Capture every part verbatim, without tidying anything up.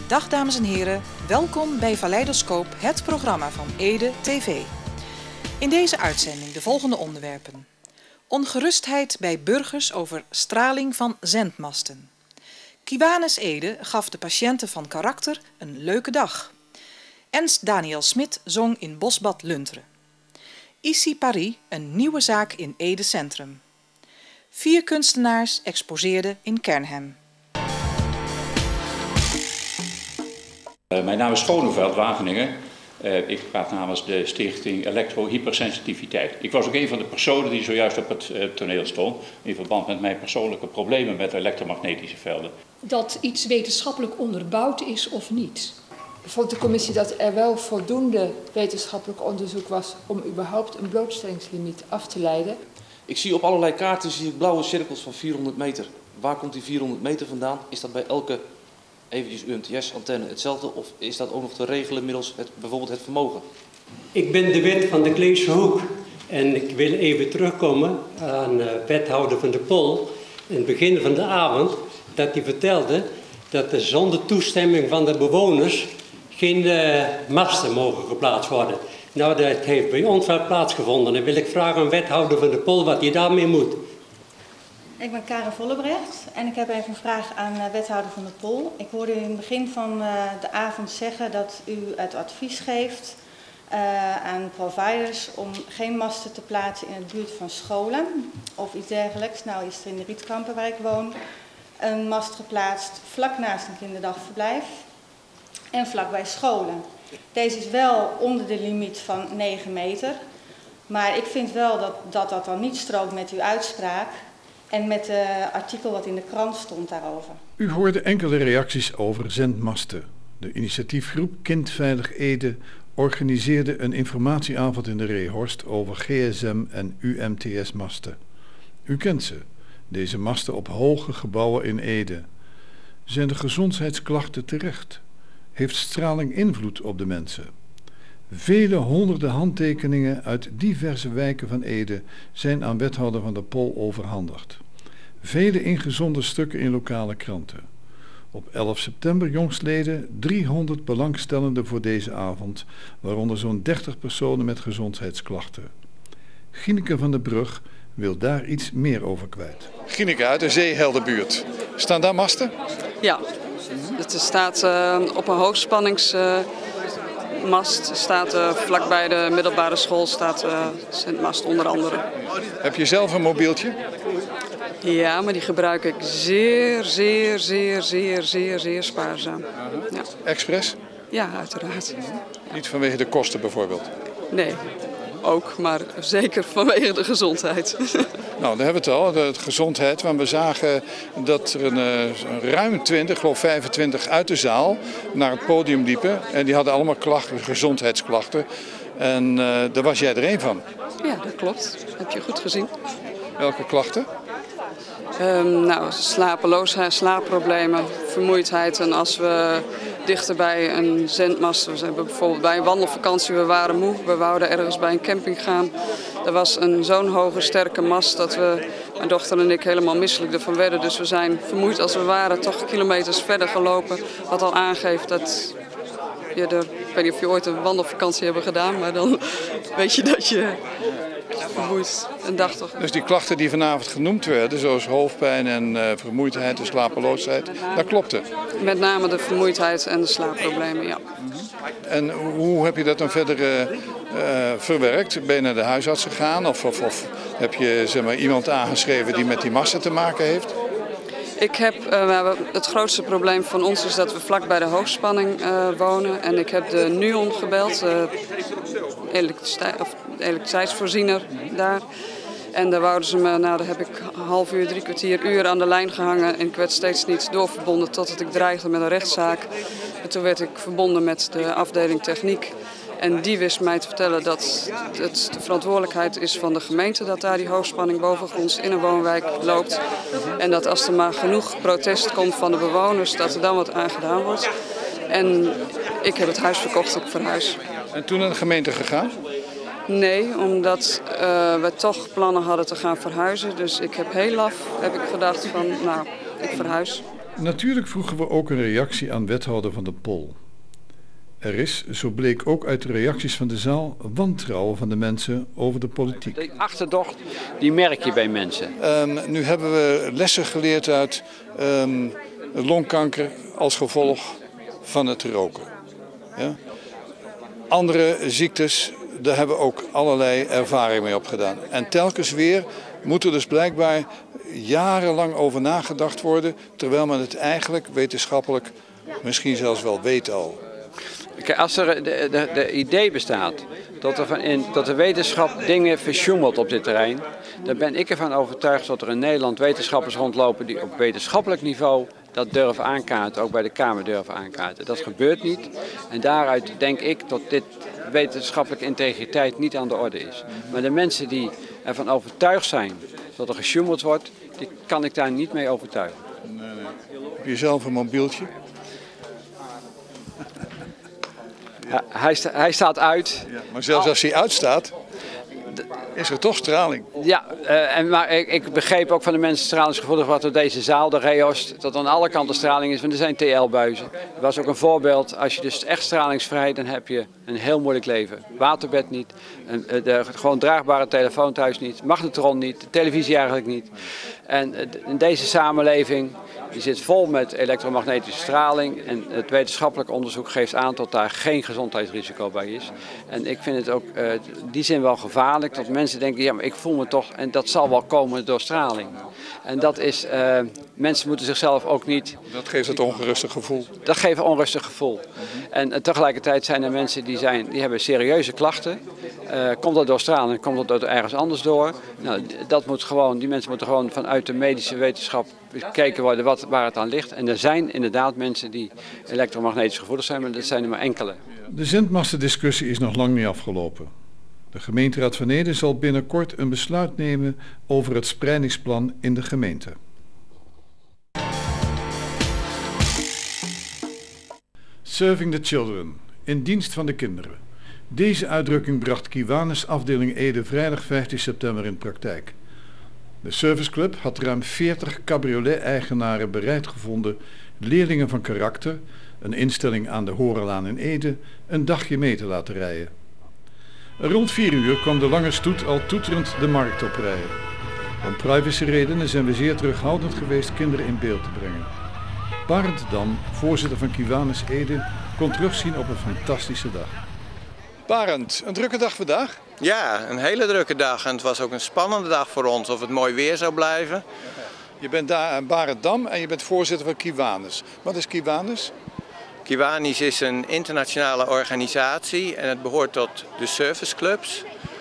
Dag dames en heren, welkom bij Valleidoscoop, het programma van Ede T V. In deze uitzending de volgende onderwerpen. Ongerustheid bij burgers over straling van zendmasten. Kiwanis Ede gaf de patiënten van karakter een leuke dag. Ernst Daniel Smit zong in Bosbad Lunteren. Ici Paris, een nieuwe zaak in Ede Centrum. Vier kunstenaars exposeerden in Kernhem. Uh, mijn naam is Schoneveld, Wageningen. Uh, ik praat namens de stichting Elektrohypersensitiviteit. Ik was ook een van de personen die zojuist op het uh, toneel stond in verband met mijn persoonlijke problemen met elektromagnetische velden. Dat iets wetenschappelijk onderbouwd is of niet? Vond de commissie dat er wel voldoende wetenschappelijk onderzoek was om überhaupt een blootstellingslimiet af te leiden? Ik zie op allerlei kaarten zie ik blauwe cirkels van vierhonderd meter. Waar komt die vierhonderd meter vandaan? Is dat bij elke eventjes U M T S-antenne hetzelfde of is dat ook nog te regelen middels het, bijvoorbeeld het vermogen? Ik ben de wet van de Kleefse Hoek en ik wil even terugkomen aan uh, wethouder van de Pol. In het begin van de avond dat hij vertelde dat er zonder toestemming van de bewoners geen uh, masten mogen geplaatst worden. Nou, dat heeft bij ons wel plaatsgevonden. Dan wil ik vragen aan wethouder van de Pol wat hij daarmee moet. Ik ben Karen Vollebrecht en ik heb even een vraag aan uh, wethouder van de Pol. Ik hoorde u in het begin van uh, de avond zeggen dat u het advies geeft uh, aan providers om geen masten te plaatsen in de buurt van scholen of iets dergelijks. Nou is er in de Rietkampen waar ik woon een mast geplaatst vlak naast een kinderdagverblijf en vlakbij scholen. Deze is wel onder de limiet van negen meter, maar ik vind wel dat dat, dat dan niet strookt met uw uitspraak en met het artikel wat in de krant stond daarover. U hoorde enkele reacties over zendmasten. De initiatiefgroep Kindveilig Ede organiseerde een informatieavond in de Reehorst over G S M en U M T S-masten. U kent ze, deze masten op hoge gebouwen in Ede. Zijn de gezondheidsklachten terecht? Heeft straling invloed op de mensen? Vele honderden handtekeningen uit diverse wijken van Ede zijn aan wethouder van de Pol overhandigd. Vele ingezonden stukken in lokale kranten. Op elf september jongstleden driehonderd belangstellenden voor deze avond, waaronder zo'n dertig personen met gezondheidsklachten. Gineke van der Brug wil daar iets meer over kwijt. Gineke uit de Zeeheldenbuurt. Staan daar masten? Ja, het staat uh, op een hoogspanningsmast. Uh, staat uh, vlakbij de middelbare school staat uh, zendmast onder andere. Heb je zelf een mobieltje? Ja, maar die gebruik ik zeer, zeer, zeer, zeer, zeer, zeer spaarzaam. Ja. Express? Ja, uiteraard. Niet vanwege de kosten bijvoorbeeld? Nee, ook, maar zeker vanwege de gezondheid. Nou, daar hebben we het al, de gezondheid. Want we zagen dat er een, een ruim twintig, geloof vijfentwintig uit de zaal naar het podium liepen. En die hadden allemaal klachten, gezondheidsklachten. En uh, daar was jij er één van. Ja, dat klopt. Heb je goed gezien. Welke klachten? Um, nou, slapeloosheid, slaapproblemen, vermoeidheid. En als we dichter bij een zendmast, we zijn bijvoorbeeld bij een wandelvakantie, we waren moe, we wouden ergens bij een camping gaan. Er was een zo'n hoge, sterke mast dat we, mijn dochter en ik, helemaal misselijk ervan werden. Dus we zijn vermoeid als we waren, toch kilometers verder gelopen. Wat al aangeeft dat je er, ik weet niet of je ooit een wandelvakantie hebt gedaan, maar dan weet je dat je vermoeid een dag toch. Dus die klachten die vanavond genoemd werden, zoals hoofdpijn en uh, vermoeidheid en slapeloosheid, dat klopte? Met name de vermoeidheid en de slaapproblemen, ja. En hoe heb je dat dan verder uh, uh, verwerkt? Ben je naar de huisarts gegaan of, of, of heb je zeg maar, iemand aangeschreven die met die masten te maken heeft? Ik heb, uh, het grootste probleem van ons is dat we vlak bij de hoogspanning uh, wonen. En ik heb de NUON gebeld, uh, elektriciteit, of elektriciteitsvoorziener daar. En daar wouden ze me, nou daar heb ik een half uur, drie kwartier, uur aan de lijn gehangen. En ik werd steeds niet doorverbonden totdat ik dreigde met een rechtszaak. En toen werd ik verbonden met de afdeling techniek. En die wist mij te vertellen dat het de verantwoordelijkheid is van de gemeente dat daar die hoogspanning bovengronds in een woonwijk loopt. En dat als er maar genoeg protest komt van de bewoners, dat er dan wat aan gedaan wordt. En ik heb het huis verkocht, ik verhuis. En toen naar de gemeente gegaan? Nee, omdat uh, we toch plannen hadden te gaan verhuizen. Dus ik heb heel laf heb ik gedacht van, nou, ik verhuis. Natuurlijk vroegen we ook een reactie aan wethouder Van der Pol. Er is, zo bleek ook uit de reacties van de zaal, wantrouwen van de mensen over de politiek. De achterdocht, die merk je bij mensen. Um, nu hebben we lessen geleerd uit um, longkanker als gevolg van het roken. Ja? Andere ziektes, daar hebben we ook allerlei ervaring mee opgedaan. En telkens weer moet er dus blijkbaar jarenlang over nagedacht worden, terwijl men het eigenlijk wetenschappelijk misschien zelfs wel weet al. Kijk, als er de, de, de idee bestaat dat, er van in, dat de wetenschap dingen versjoemelt op dit terrein, dan ben ik ervan overtuigd dat er in Nederland wetenschappers rondlopen die op wetenschappelijk niveau dat durven aankaarten, ook bij de Kamer durven aankaarten. Dat gebeurt niet en daaruit denk ik dat dit wetenschappelijke integriteit niet aan de orde is. Maar de mensen die ervan overtuigd zijn dat er gesjoemeld wordt, die kan ik daar niet mee overtuigen. Nee, nee. Heb je zelf een mobieltje? Ja, hij, sta, hij staat uit. Ja, maar zelfs als hij uitstaat, is er toch straling. Ja, uh, en, maar ik, ik begreep ook van de mensen stralingsgevoelig wat door deze zaal, de Rehost, dat aan alle kanten straling is, want er zijn T L-buizen. Dat was ook een voorbeeld, als je dus echt stralingsvrij, dan heb je een heel moeilijk leven. Waterbed niet, een, de gewoon draagbare telefoon thuis niet, magnetron niet, de televisie eigenlijk niet. En uh, in deze samenleving, die zit vol met elektromagnetische straling en het wetenschappelijk onderzoek geeft aan dat daar geen gezondheidsrisico bij is. En ik vind het ook uh, in die zin wel gevaarlijk dat mensen denken, ja maar ik voel me toch, en dat zal wel komen door straling. En dat is, uh, mensen moeten zichzelf ook niet... Dat geeft het ongerustig gevoel. Dat geeft een onrustig gevoel. En uh, tegelijkertijd zijn er mensen die, zijn, die hebben serieuze klachten. Uh, komt dat door straling, komt dat ergens anders door? Nou, dat moet gewoon, die mensen moeten gewoon vanuit de medische wetenschap gekeken worden wat, waar het aan ligt. En er zijn inderdaad mensen die elektromagnetisch gevoelig zijn, maar dat zijn er maar enkele. De zendmastendiscussie is nog lang niet afgelopen. De gemeenteraad van Ede zal binnenkort een besluit nemen over het spreidingsplan in de gemeente. Serving the children, in dienst van de kinderen. Deze uitdrukking bracht Kiwanis afdeling Ede vrijdag vijftien september in praktijk. De serviceclub had ruim veertig cabriolet-eigenaren bereid gevonden leerlingen van karakter, een instelling aan de Horenlaan in Ede, een dagje mee te laten rijden. Rond vier uur kwam de lange stoet al toeterend de markt oprijden. Om privacyredenen zijn we zeer terughoudend geweest kinderen in beeld te brengen. Barend Dam, voorzitter van Kiwanis Ede, kon terugzien op een fantastische dag. Barend, een drukke dag vandaag? Ja, een hele drukke dag en het was ook een spannende dag voor ons of het mooi weer zou blijven. Je bent daar aan Barend Dam en je bent voorzitter van Kiwanis. Wat is Kiwanis? Kiwanis is een internationale organisatie en het behoort tot de serviceclubs.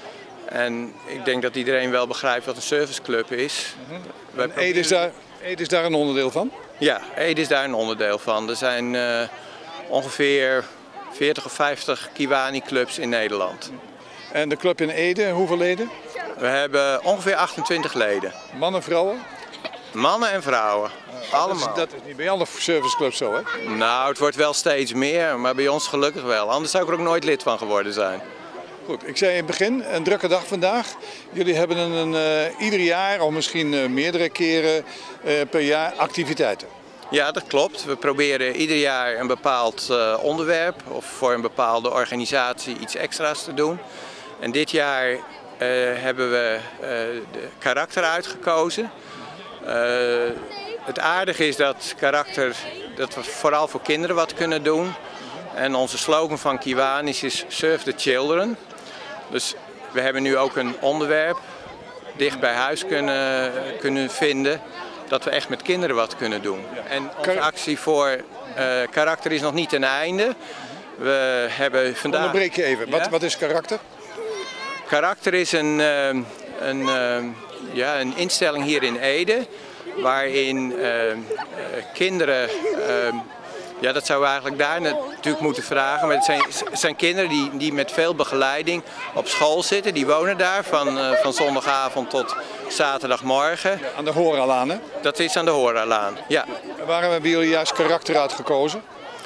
En ik denk dat iedereen wel begrijpt wat een serviceclub is. Mm-hmm. En Ede is, daar, Ede is daar een onderdeel van? Ja, Ede is daar een onderdeel van. Er zijn uh, ongeveer veertig of vijftig Kiwani-clubs in Nederland. En de club in Ede, hoeveel leden? We hebben ongeveer achtentwintig leden. Mannen, vrouwen? Mannen en vrouwen. Allemaal. Dat is, dat is niet bij alle serviceclubs zo, hè? Nou, het wordt wel steeds meer, maar bij ons gelukkig wel. Anders zou ik er ook nooit lid van geworden zijn. Goed, ik zei in het begin, een drukke dag vandaag. Jullie hebben een, een, uh, ieder jaar, of misschien uh, meerdere keren uh, per jaar, activiteiten. Ja, dat klopt. We proberen ieder jaar een bepaald uh, onderwerp of voor een bepaalde organisatie iets extra's te doen. En dit jaar uh, hebben we uh, de karakter uitgekozen. Uh, het aardige is dat karakter, dat we vooral voor kinderen wat kunnen doen. En onze slogan van Kiwanis is Serve the Children. Dus we hebben nu ook een onderwerp dicht bij huis kunnen, kunnen vinden. Dat we echt met kinderen wat kunnen doen. En onze actie voor uh, karakter is nog niet ten einde. We hebben vandaag... Onderbreek je even. Ja? Wat, wat is karakter? Karakter is een, uh, een, uh, ja, een instelling hier in Ede. Waarin uh, uh, kinderen... Uh, Ja, dat zouden we eigenlijk daar natuurlijk moeten vragen. Maar het zijn, het zijn kinderen die, die met veel begeleiding op school zitten. Die wonen daar van, uh, van zondagavond tot zaterdagmorgen. Ja, aan de Horalaan, hè? Dat is aan de Horalaan, ja. En waarom hebben jullie juist karakter uitgekozen?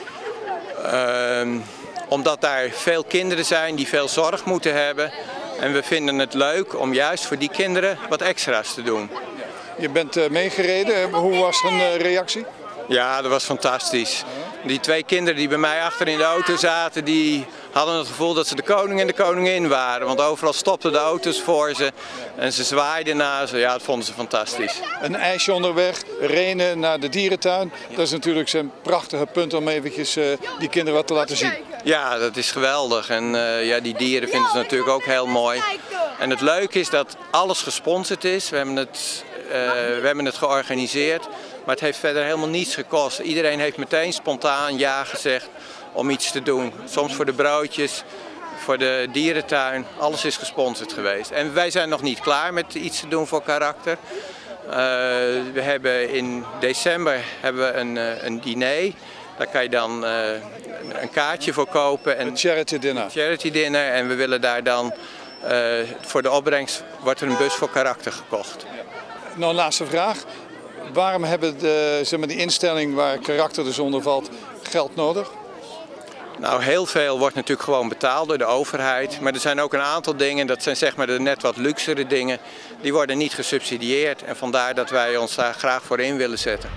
Uh, omdat daar veel kinderen zijn die veel zorg moeten hebben. En we vinden het leuk om juist voor die kinderen wat extra's te doen. Je bent uh, meegereden. Hoe was een uh, reactie? Ja, dat was fantastisch. Die twee kinderen die bij mij achter in de auto zaten, die hadden het gevoel dat ze de koning en de koningin waren. Want overal stopten de auto's voor ze en ze zwaaiden naar ze. Ja, dat vonden ze fantastisch. Een ijsje onderweg, renen naar de dierentuin. Dat is natuurlijk zijn prachtige punt om eventjes uh, die kinderen wat te laten zien. Ja, dat is geweldig. En uh, ja, die dieren vinden ze natuurlijk ook heel mooi. En het leuke is dat alles gesponsord is. We hebben het, uh, we hebben het georganiseerd. Maar het heeft verder helemaal niets gekost. Iedereen heeft meteen spontaan ja gezegd om iets te doen. Soms voor de broodjes, voor de dierentuin. Alles is gesponsord geweest. En wij zijn nog niet klaar met iets te doen voor karakter. Uh, we hebben in december hebben we een, uh, een diner. Daar kan je dan uh, een kaartje voor kopen. En een charity dinner. Een charity dinner. En we willen daar dan, uh, voor de opbrengst, wordt er een bus voor karakter gekocht. Nou, laatste vraag. Waarom hebben de, zeg maar, die instelling waar karakter dus onder valt geld nodig? Nou, heel veel wordt natuurlijk gewoon betaald door de overheid. Maar er zijn ook een aantal dingen, dat zijn zeg maar de net wat luxere dingen, die worden niet gesubsidieerd. En vandaar dat wij ons daar graag voor in willen zetten.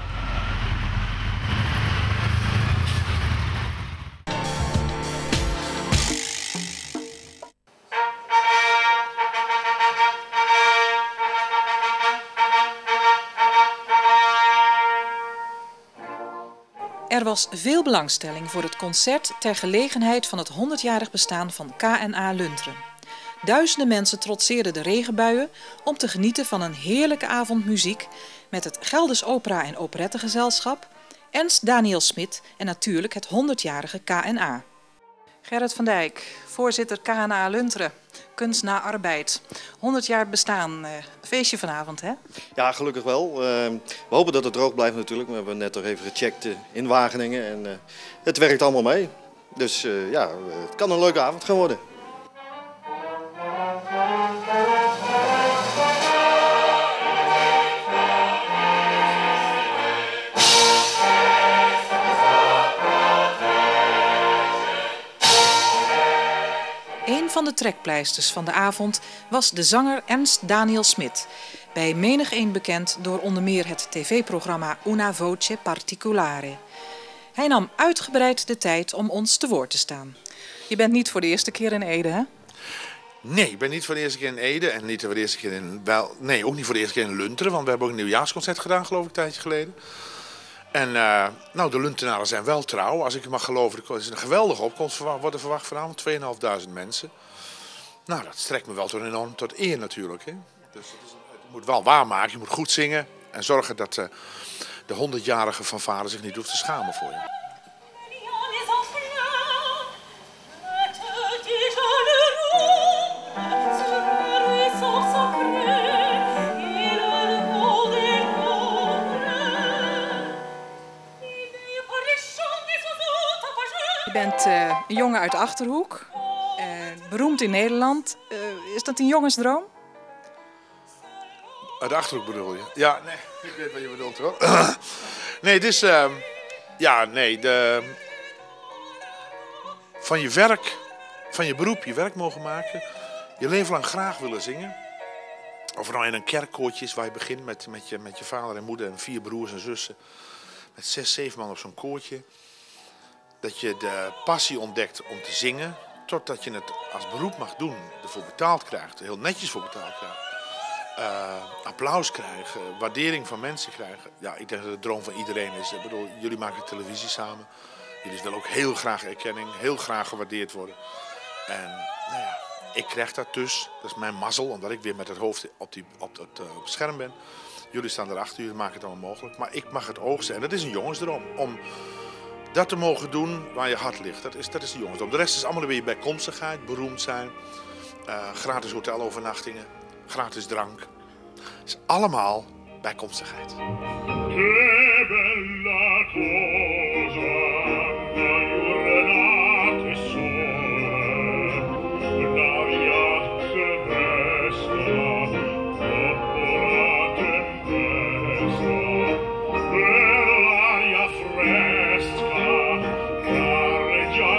Er was veel belangstelling voor het concert ter gelegenheid van het honderdjarig bestaan van K en A Lunteren. Duizenden mensen trotseerden de regenbuien om te genieten van een heerlijke avond muziek met het Gelders Opera en Operettegezelschap, Ernst Daniel Smit en natuurlijk het honderdjarige K en A. Gerrit van Dijk, voorzitter K en A Lunteren, kunst na arbeid. honderd jaar bestaan, uh, feestje vanavond, hè? Ja, gelukkig wel. Uh, we hopen dat het droog blijft natuurlijk. We hebben net nog even gecheckt uh, in Wageningen en uh, het werkt allemaal mee. Dus uh, ja, het kan een leuke avond gaan worden. Een van de trekpleisters van de avond was de zanger Ernst Daniel Smit, bij menigeen bekend door onder meer het tv-programma Una Voce Particolare. Hij nam uitgebreid de tijd om ons te woord te staan. Je bent niet voor de eerste keer in Ede, hè? Nee, ik ben niet voor de eerste keer in Ede en niet voor de eerste keer in... Wel, nee, ook niet voor de eerste keer in Lunteren, want we hebben ook een nieuwjaarsconcert gedaan, geloof ik, een tijdje geleden. En uh, nou, de Luntenaren zijn wel trouw. Als ik mag geloven, er is een geweldige opkomst worden verwacht vanavond. tweeduizend mensen. Nou, dat strekt me wel tot enorm tot eer natuurlijk. Hè. Dus het, is, het moet wel waarmaken. Je moet goed zingen. En zorgen dat uh, de honderdjarige fanfare zich niet hoeft te schamen voor je. Je bent uh, een jongen uit de Achterhoek, uh, beroemd in Nederland. Uh, is dat een jongensdroom? Uit de Achterhoek bedoel je? Ja, nee, ik weet wat je bedoelt hoor. Nee, het is, uh, ja, nee, de, van je werk, van je beroep, je werk mogen maken, je leven lang graag willen zingen. Of er nou in een kerkkoortje is waar je begint met, met, je, met je vader en moeder en vier broers en zussen. Met zes, zeven man op zo'n koortje. Dat je de passie ontdekt om te zingen, totdat je het als beroep mag doen, ervoor betaald krijgt, heel netjes voor betaald krijgt. Uh, applaus krijgen, waardering van mensen krijgen. Ja, ik denk dat het de droom van iedereen is. Ik bedoel, jullie maken televisie samen. Jullie willen ook heel graag erkenning, heel graag gewaardeerd worden. En nou ja, ik krijg dat dus. Dat is mijn mazzel, omdat ik weer met het hoofd op, die, op, het, uh, op het scherm ben. Jullie staan erachter, jullie maken het allemaal mogelijk. Maar ik mag het oogsten. En dat is een jongensdroom. Om dat te mogen doen waar je hart ligt. Dat is, dat is de jongensdroom. De rest is allemaal weer bijkomstigheid, beroemd zijn. Uh, gratis hotelovernachtingen. Gratis drank. Het is allemaal bijkomstigheid.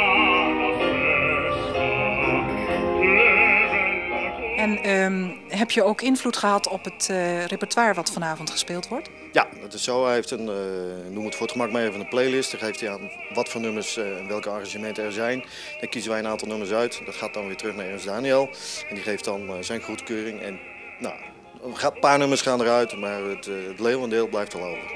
En um, heb je ook invloed gehad op het uh, repertoire wat vanavond gespeeld wordt? Ja, dat is zo. Hij heeft een, uh, noem het voor het gemak maar even een playlist. Daar geeft hij aan wat voor nummers en uh, welke arrangementen er zijn. Dan kiezen wij een aantal nummers uit. Dat gaat dan weer terug naar Ernst Daniel. En die geeft dan uh, zijn goedkeuring. En nou, een paar nummers gaan eruit, maar het, uh, het leeuwendeel blijft wel over.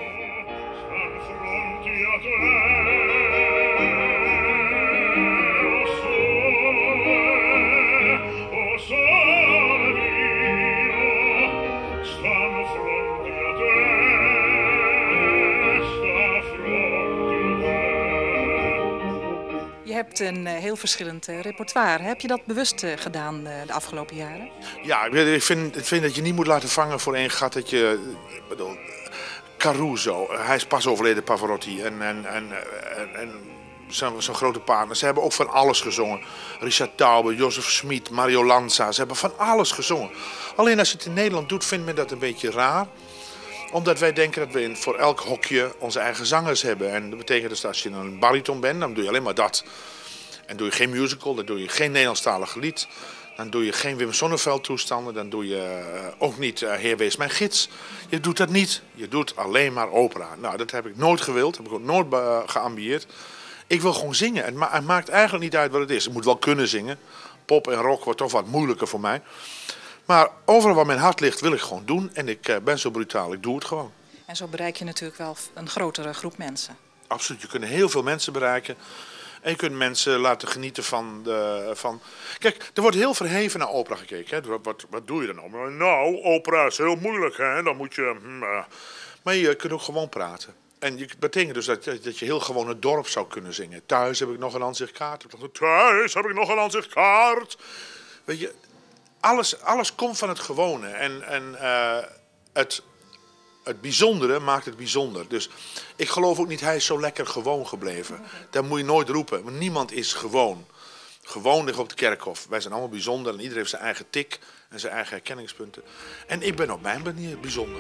Je hebt een uh, heel verschillend uh, repertoire. Heb je dat bewust uh, gedaan uh, de afgelopen jaren? Ja, ik vind, ik vind dat je niet moet laten vangen voor één gat. Dat je, bedoel, Caruso, hij is pas overleden, Pavarotti. En, en, en, en, en zo'n zo grote partner. Ze hebben ook van alles gezongen. Richard Taube, Joseph Schmid, Mario Lanza. Ze hebben van alles gezongen. Alleen als je het in Nederland doet, vindt men dat een beetje raar. Omdat wij denken dat we in, voor elk hokje onze eigen zangers hebben. En dat betekent dus dat als je een bariton bent, dan doe je alleen maar dat. En doe je geen musical, dan doe je geen Nederlandstalig lied. Dan doe je geen Wim Sonneveld toestanden. Dan doe je uh, ook niet uh, Heer Wees mijn gids. Je doet dat niet. Je doet alleen maar opera. Nou, dat heb ik nooit gewild. Dat heb ik ook nooit uh, geambieerd. Ik wil gewoon zingen. Het, ma het maakt eigenlijk niet uit wat het is. Ik moet wel kunnen zingen. Pop en rock wordt toch wat moeilijker voor mij. Maar overal waar mijn hart ligt wil ik gewoon doen. En ik uh, ben zo brutaal, ik doe het gewoon. En zo bereik je natuurlijk wel een grotere groep mensen. Absoluut, je kunt heel veel mensen bereiken. En je kunt mensen laten genieten van, de, van... Kijk, er wordt heel verheven naar opera gekeken. Hè? Wat, wat doe je dan nou? Nou, opera is heel moeilijk, hè? Dan moet je... Hmm, uh. Maar je kunt ook gewoon praten. En dat betekent dus dat, dat je heel gewoon het dorp zou kunnen zingen. Thuis heb ik nog een aanzichtkaart. Thuis heb ik nog een aanzichtkaart. Weet je... Alles, alles komt van het gewone en, en uh, het, het bijzondere maakt het bijzonder. Dus ik geloof ook niet, hij is zo lekker gewoon gebleven. Dat moet je nooit roepen, want niemand is gewoon. Gewoon ligt op het kerkhof. Wij zijn allemaal bijzonder en iedereen heeft zijn eigen tik en zijn eigen herkenningspunten. En ik ben op mijn manier bijzonder.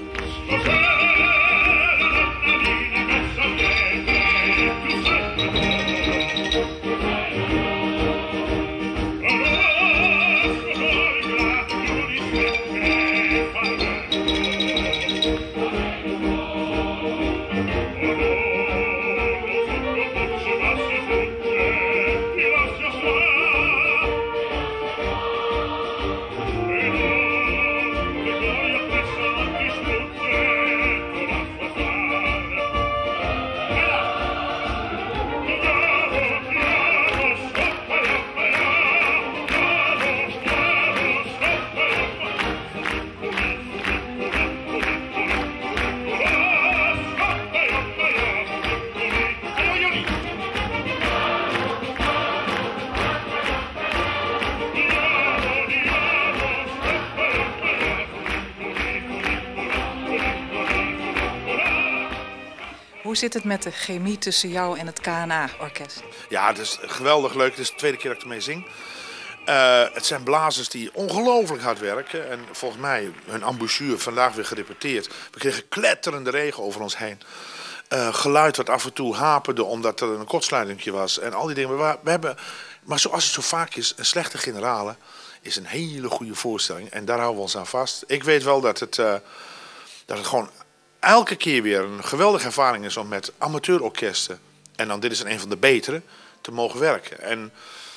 Hoe zit het met de chemie tussen jou en het K N A-orkest? Ja, het is geweldig leuk. Het is de tweede keer dat ik ermee zing. Uh, het zijn blazers die ongelooflijk hard werken. En volgens mij hun embouchure vandaag weer gerepeteerd. We kregen kletterende regen over ons heen. Uh, geluid wat af en toe haperde omdat er een kortsluitingje was. En al die dingen. We, we hebben, maar zoals het zo vaak is, een slechte generale is een hele goede voorstelling. En daar houden we ons aan vast. Ik weet wel dat het, uh, dat het gewoon... elke keer weer een geweldige ervaring is om met amateurorkesten, en dan dit is een van de betere, te mogen werken. En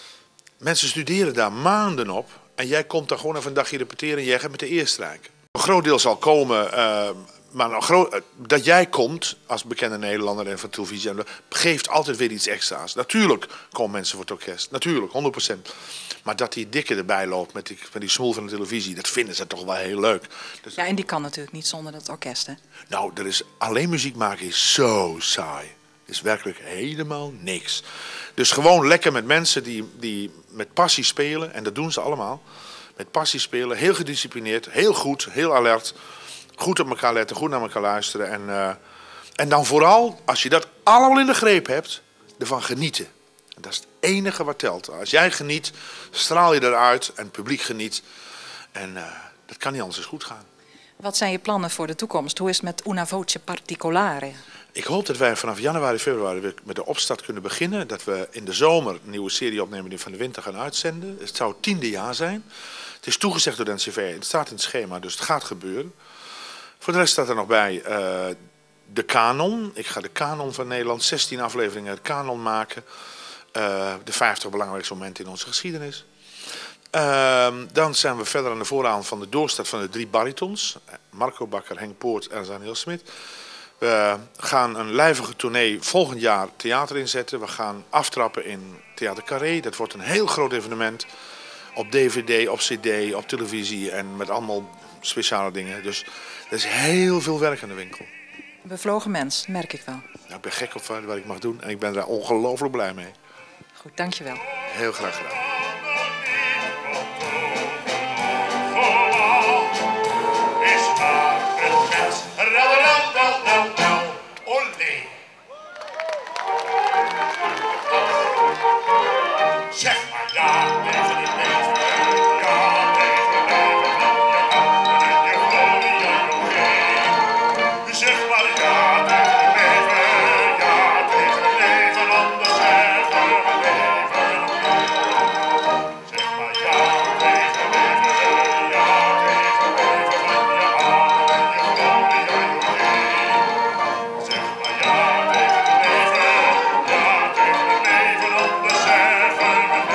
mensen studeren daar maanden op en jij komt daar gewoon even een dagje repeteren en jij gaat met de eerstrijken. Een groot deel zal komen, uh, maar een groot, dat jij komt als bekende Nederlander en van televisie, geeft altijd weer iets extra's. Natuurlijk komen mensen voor het orkest, natuurlijk, honderd procent. Maar dat die dikke erbij loopt met die, met die smoel van de televisie, dat vinden ze toch wel heel leuk. Dus... Ja, en die kan natuurlijk niet zonder dat orkest, hè? Nou, er is, alleen muziek maken is zo saai. Is werkelijk helemaal niks. Dus gewoon lekker met mensen die, die met passie spelen, en dat doen ze allemaal. Met passie spelen, heel gedisciplineerd, heel goed, heel alert. Goed op elkaar letten, goed naar elkaar luisteren. En, uh, en dan vooral, als je dat allemaal in de greep hebt, ervan genieten. Dat is het enige wat telt. Als jij geniet, straal je eruit en het publiek geniet. En uh, dat kan niet anders eens goed gaan. Wat zijn je plannen voor de toekomst? Hoe is het met Una Voce Particolare? Ik hoop dat wij vanaf januari, februari weer met de opstart kunnen beginnen. Dat we in de zomer een nieuwe serie opnemen die van de winter gaan uitzenden. Het zou het tiende jaar zijn. Het is toegezegd door de N C V. Het staat in het schema, dus het gaat gebeuren. Voor de rest staat er nog bij uh, de kanon. Ik ga de kanon van Nederland, zestien afleveringen het kanon maken. Uh, de vijftig belangrijkste momenten in onze geschiedenis. Uh, dan zijn we verder aan de vooravond van de doorstart van de drie baritons. Marco Bakker, Henk Poort en Daniel Smit. We gaan een lijvige tournee volgend jaar theater inzetten. We gaan aftrappen in Theater Carré. Dat wordt een heel groot evenement. Op D V D, op C D, op televisie en met allemaal speciale dingen. Dus er is heel veel werk aan de winkel. Bevlogen mens, merk ik wel. Ja, ik ben gek op wat ik mag doen en ik ben daar ongelooflijk blij mee. Goed, dankjewel. Heel graag gedaan. Zeg maar ja tegen het leven, ja tegen het leven, je glorie en je glorie. Zeg maar ja tegen het leven, ja tegen het leven, anders zeggen we leven opnieuw. Zeg maar ja tegen het leven, ja tegen het leven, van je adem en je glorie en je glorie. Zeg maar ja tegen het leven, ja tegen het leven, anders zeggen we.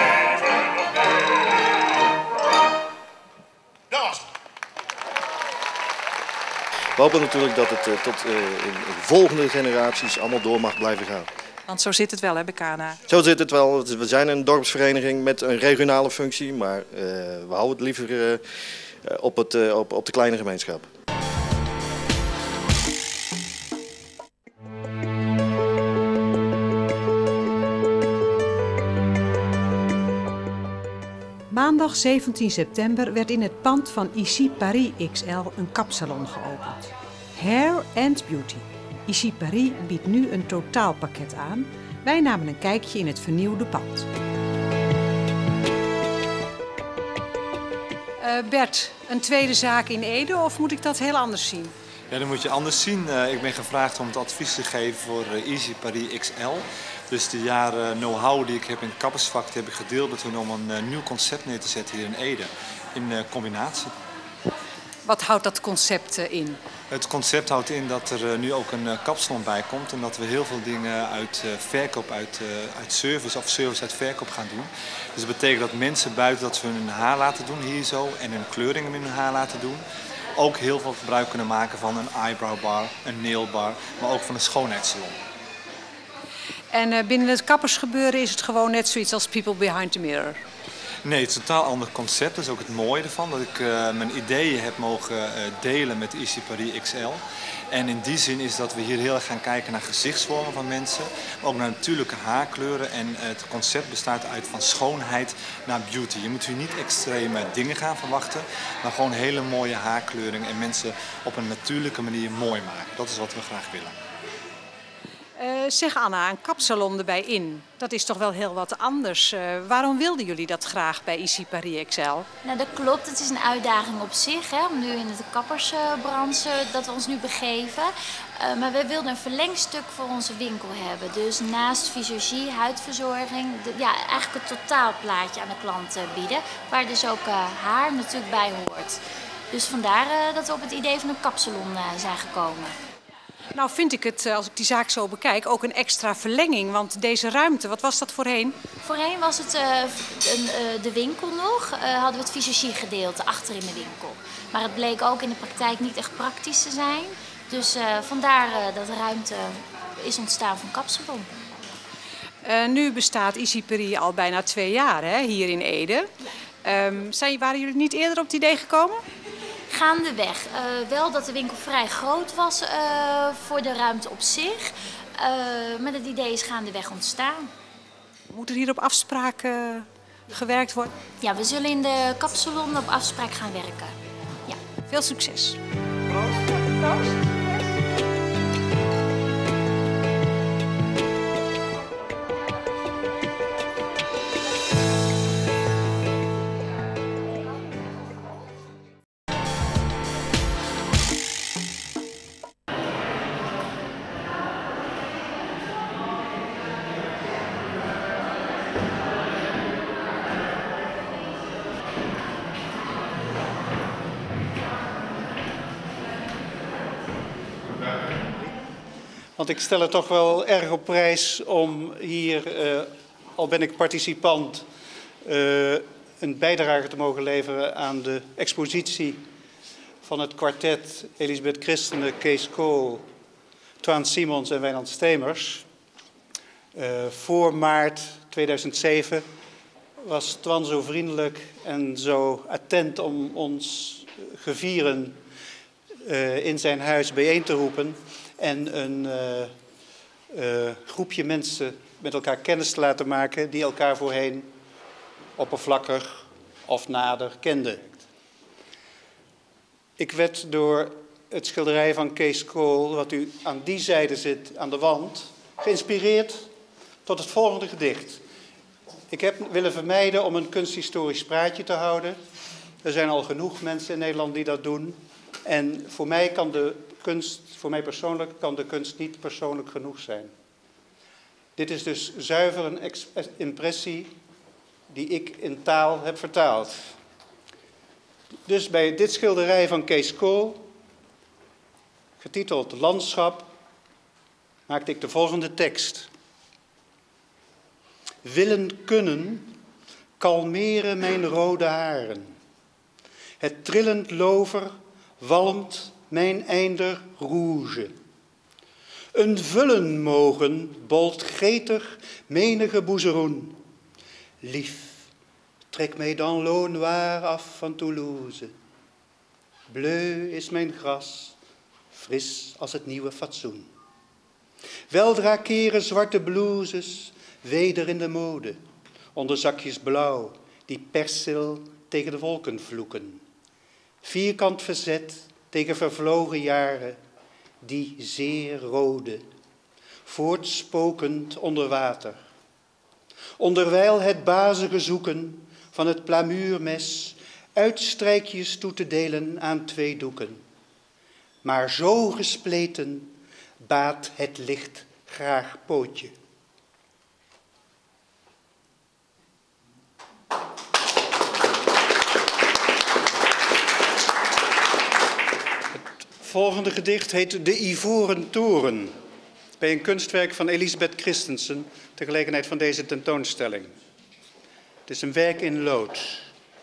We hopen natuurlijk dat het uh, tot uh, in, in volgende generaties allemaal door mag blijven gaan. Want zo zit het wel, hè, bij K N A. Zo zit het wel. We zijn een dorpsvereniging met een regionale functie, maar uh, we houden het liever uh, op, het, uh, op, op de kleine gemeenschap. Maandag zeventien september werd in het pand van Ici Paris X L een kapsalon geopend. Hair and Beauty. Ici Paris biedt nu een totaalpakket aan. Wij namen een kijkje in het vernieuwde pand. Uh, Bert, een tweede zaak in Ede of moet ik dat heel anders zien? Ja, dat moet je anders zien. Uh, ik ben gevraagd om het advies te geven voor uh, Ici Paris X L. Dus de jaren know-how die ik heb in het kappersvak heb ik gedeeld met hun om een uh, nieuw concept neer te zetten hier in Ede. In uh, combinatie. Wat houdt dat concept uh, in? Het concept houdt in dat er uh, nu ook een uh, kapsalon bij komt. En dat we heel veel dingen uit uh, verkoop, uit, uh, uit service of service uit verkoop gaan doen. Dus dat betekent dat mensen buiten dat ze hun haar laten doen hier zo en hun kleuringen in hun haar laten doen. Ook heel veel gebruik kunnen maken van een eyebrow bar, een nail bar, maar ook van een schoonheidssalon. En uh, binnen het kappersgebeuren is het gewoon net zoiets als People Behind the Mirror? Nee, het is een totaal ander concept. Dat is ook het mooie ervan. Dat ik uh, mijn ideeën heb mogen uh, delen met Ici Paris X L. En in die zin is dat we hier heel erg gaan kijken naar gezichtsvormen van mensen. Maar ook naar natuurlijke haarkleuren. En uh, het concept bestaat uit van schoonheid naar beauty. Je moet hier niet extreme dingen gaan verwachten. Maar gewoon hele mooie haarkleuren en mensen op een natuurlijke manier mooi maken. Dat is wat we graag willen. Uh, zeg Anna, een kapsalon erbij in, dat is toch wel heel wat anders. Uh, waarom wilden jullie dat graag bij Ici Paris X L? Nou, dat klopt. Het is een uitdaging op zich, hè, om nu in de kappersbranche dat we ons nu begeven. Uh, maar we wilden een verlengstuk voor onze winkel hebben. Dus naast fysiologie, huidverzorging, de, ja, eigenlijk het totaalplaatje aan de klant uh, bieden. Waar dus ook uh, haar natuurlijk bij hoort. Dus vandaar uh, dat we op het idee van een kapsalon uh, zijn gekomen. Nou vind ik het, als ik die zaak zo bekijk, ook een extra verlenging. Want deze ruimte, wat was dat voorheen? Voorheen was het uh, een, uh, de winkel nog, uh, hadden we het fysio-gedeelte achter in de winkel. Maar het bleek ook in de praktijk niet echt praktisch te zijn. Dus uh, vandaar uh, dat de ruimte is ontstaan van kapsalon. Uh, nu bestaat Ici Paris al bijna twee jaar, hè, hier in Ede. Um, zijn, waren jullie niet eerder op het idee gekomen? Gaandeweg. Uh, wel dat de winkel vrij groot was uh, voor de ruimte op zich. Uh, maar het idee is gaandeweg ontstaan. Moet er hier op afspraak uh, gewerkt worden? Ja, we zullen in de kapsalon op afspraak gaan werken. Ja. Veel succes. Proost. Proost. Want ik stel het toch wel erg op prijs om hier, uh, al ben ik participant, uh, een bijdrage te mogen leveren aan de expositie van het kwartet Elisabeth Christenen, Kees Kool, Twaan Simons en Wijnand Stemers. Uh, voor maart tweeduizend zeven was Twan zo vriendelijk en zo attent om ons gevieren uh, in zijn huis bijeen te roepen en een uh, uh, groepje mensen met elkaar kennis te laten maken die elkaar voorheen oppervlakkig of nader kenden. Ik werd door het schilderij van Kees Kool, wat u aan die zijde zit, aan de wand, geïnspireerd tot het volgende gedicht. Ik heb willen vermijden om een kunsthistorisch praatje te houden. Er zijn al genoeg mensen in Nederland die dat doen. En voor mij kan de kunst, voor mij persoonlijk, kan de kunst niet persoonlijk genoeg zijn. Dit is dus zuiver een impressie die ik in taal heb vertaald. Dus bij dit schilderij van Kees Kool, getiteld Landschap, maakte ik de volgende tekst. Willen kunnen, kalmeren mijn rode haren. Het trillend lover walmt mijn einder rouge. Een vullen mogen bolt gretig menige boezeroen. Lief, trek mij dan l'eau noire af van Toulouse. Bleu is mijn gras, fris als het nieuwe fatsoen. Weldra keren zwarte blouses weder in de mode, onder zakjes blauw, die persil tegen de wolken vloeken. Vierkant verzet tegen vervlogen jaren, die zeer rode, voortspokend onder water. Onderwijl het bazige zoeken van het plamuurmes uitstrijkjes toe te delen aan twee doeken. Maar zo gespleten baat het licht graag pootje. Het volgende gedicht heet De Ivoren Toren, bij een kunstwerk van Elisabeth Christensen, ter gelegenheid van deze tentoonstelling. Het is een werk in lood.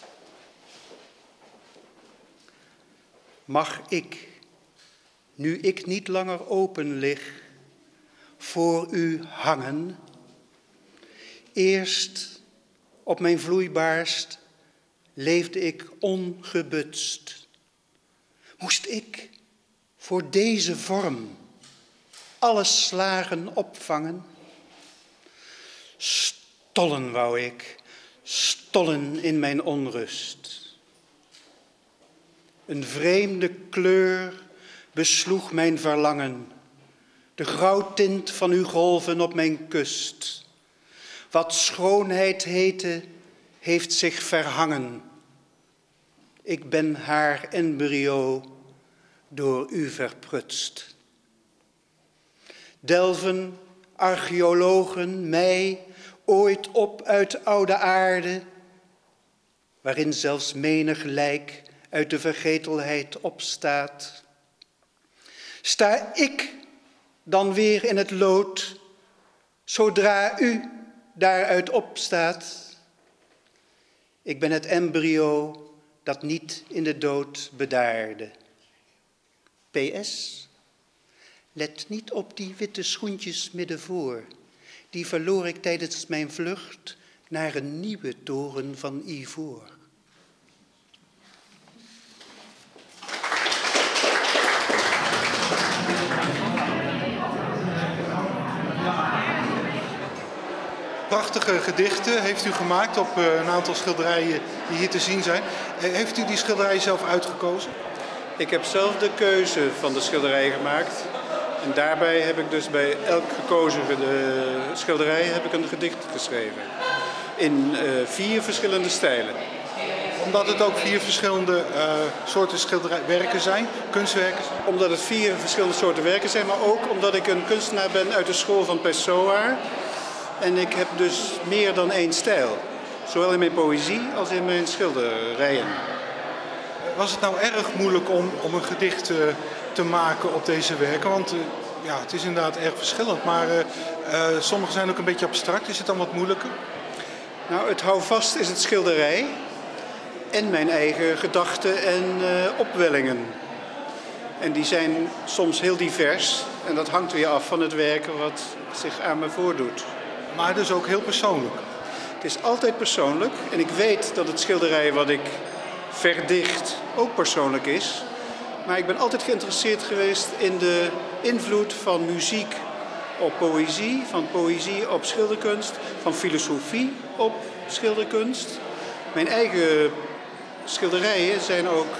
Mag ik, nu ik niet langer open lig, voor u hangen? Eerst op mijn vloeibaarst leefde ik ongebutst. Moest ik voor deze vorm alle slagen opvangen? Stollen wou ik, stollen in mijn onrust. Een vreemde kleur besloeg mijn verlangen, de grauwtint van uw golven op mijn kust. Wat schoonheid heette, heeft zich verhangen. Ik ben haar embryo door u verprutst. Delven archeologen mij ooit op uit oude aarde, waarin zelfs menig lijk uit de vergetelheid opstaat. Sta ik dan weer in het lood, zodra u daaruit opstaat? Ik ben het embryo dat niet in de dood bedaarde. P S. Let niet op die witte schoentjes midden voor. Die verloor ik tijdens mijn vlucht naar een nieuwe toren van ivoor. Prachtige gedichten heeft u gemaakt op uh, een aantal schilderijen die hier te zien zijn. Uh, heeft u die schilderijen zelf uitgekozen? Ik heb zelf de keuze van de schilderijen gemaakt. En daarbij heb ik dus bij elk gekozen uh, schilderij heb ik een gedicht geschreven. In uh, vier verschillende stijlen. Omdat het ook vier verschillende uh, soorten schilderwerken zijn, kunstwerken? Omdat het vier verschillende soorten werken zijn, maar ook omdat ik een kunstenaar ben uit de school van Pessoa. En ik heb dus meer dan één stijl. Zowel in mijn poëzie als in mijn schilderijen. Was het nou erg moeilijk om, om een gedicht uh, te maken op deze werken? Want uh, ja, het is inderdaad erg verschillend, maar uh, uh, sommige zijn ook een beetje abstract. Is het dan wat moeilijker? Nou, het houvast is het schilderij en mijn eigen gedachten en uh, opwellingen. En die zijn soms heel divers en dat hangt weer af van het werken wat zich aan me voordoet. Maar dus ook heel persoonlijk? Het is altijd persoonlijk en ik weet dat het schilderij wat ik verdicht ook persoonlijk is. Maar ik ben altijd geïnteresseerd geweest in de invloed van muziek op poëzie, van poëzie op schilderkunst, van filosofie op schilderkunst. Mijn eigen schilderijen zijn ook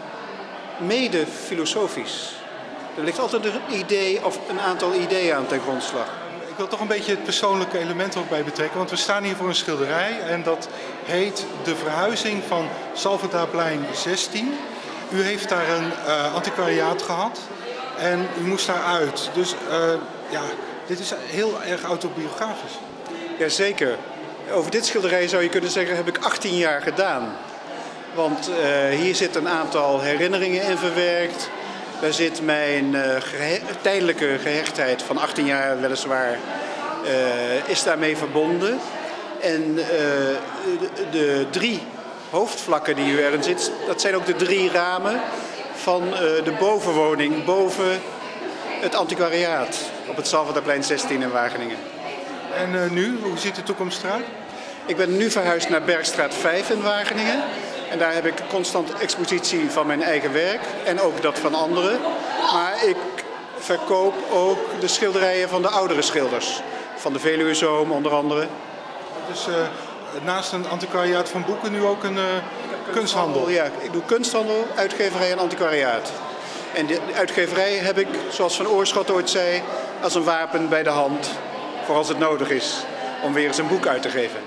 mede filosofisch. Er ligt altijd een idee of een aantal ideeën aan ten grondslag. Ik wil toch een beetje het persoonlijke element ook bij betrekken, want we staan hier voor een schilderij en dat heet De Verhuizing van Salvatorplein zestien. U heeft daar een uh, antiquariaat gehad en u moest daaruit. Dus uh, ja, dit is heel erg autobiografisch. Jazeker. Over dit schilderij zou je kunnen zeggen heb ik achttien jaar gedaan. Want uh, hier zit een aantal herinneringen in verwerkt. Daar zit mijn uh, gehe tijdelijke gehechtheid van achttien jaar weliswaar uh, is daarmee verbonden. En uh, de, de drie hoofdvlakken die u erin zit, dat zijn ook de drie ramen van uh, de bovenwoning boven het antiquariaat op het Salvatorplein zestien in Wageningen. En uh, nu, hoe ziet de toekomst eruit? Ik ben nu verhuisd naar Bergstraat vijf in Wageningen. En daar heb ik constant expositie van mijn eigen werk en ook dat van anderen. Maar ik verkoop ook de schilderijen van de oudere schilders. Van de Veluwezoom onder andere. Dus uh, naast een antiquariaat van boeken nu ook een uh, kunsthandel? Ja, ik doe kunsthandel, uitgeverij en antiquariaat. En de uitgeverij heb ik, zoals Van Oorschot ooit zei, als een wapen bij de hand. Voor als het nodig is om weer eens een boek uit te geven.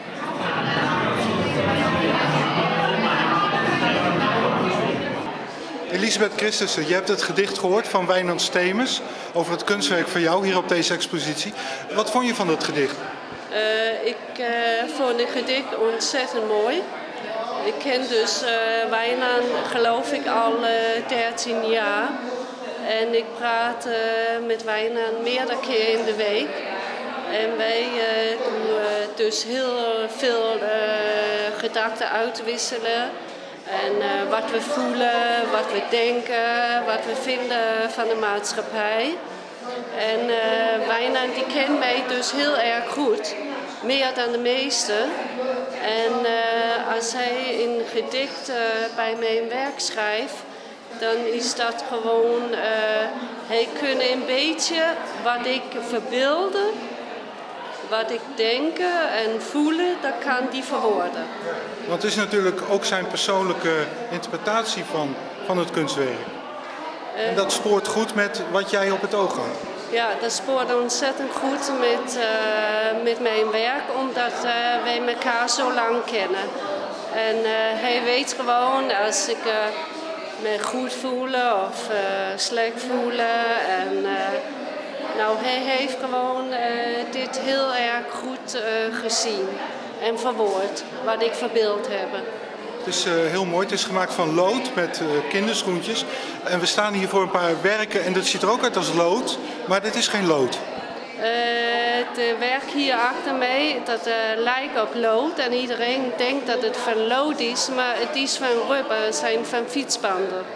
Elisabeth Christensen, je hebt het gedicht gehoord van Wijnand Stemers over het kunstwerk van jou hier op deze expositie. Wat vond je van dat gedicht? Uh, ik uh, vond het gedicht ontzettend mooi. Ik ken dus uh, Wijnand, geloof ik, al uh, dertien jaar. En ik praat uh, met Wijnand meerdere keer in de week. En wij uh, doen uh, dus heel veel uh, gedachten uitwisselen. En uh, wat we voelen, wat we denken, wat we vinden van de maatschappij. En uh, Wijnand die kent mij dus heel erg goed, meer dan de meesten. En uh, als hij een gedicht uh, bij mijn werk schrijft, dan is dat gewoon, uh, hij kan een beetje wat ik verbeelde, wat ik denk en voelen, dat kan die verwoorden. Want het is natuurlijk ook zijn persoonlijke interpretatie van, van het kunstwerk. Uh, en dat spoort goed met wat jij op het oog had. Ja, dat spoort ontzettend goed met, uh, met mijn werk, omdat uh, wij elkaar zo lang kennen. En uh, hij weet gewoon als ik uh, me goed voel of uh, slecht voel. En, uh, nou, hij heeft gewoon uh, dit heel erg goed uh, gezien en verwoord, wat ik verbeeld heb. Het is uh, heel mooi. Het is gemaakt van lood met uh, kinderschoentjes. En we staan hier voor een paar werken en dat ziet er ook uit als lood, maar dit is geen lood. Uh, het werk hier achter mij, dat uh, lijkt op lood en iedereen denkt dat het van lood is, maar het is van rubber, het zijn van fietsbanden.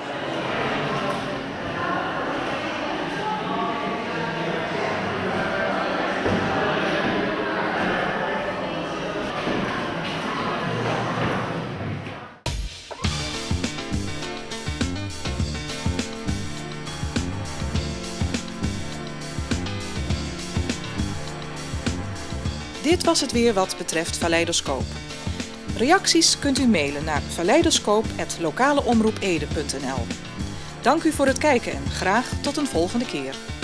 Dit was het weer wat betreft Valeidoscoop. Reacties kunt u mailen naar valeidoscoop apenstaartje lokaleomroepede punt n l. Dank u voor het kijken en graag tot een volgende keer.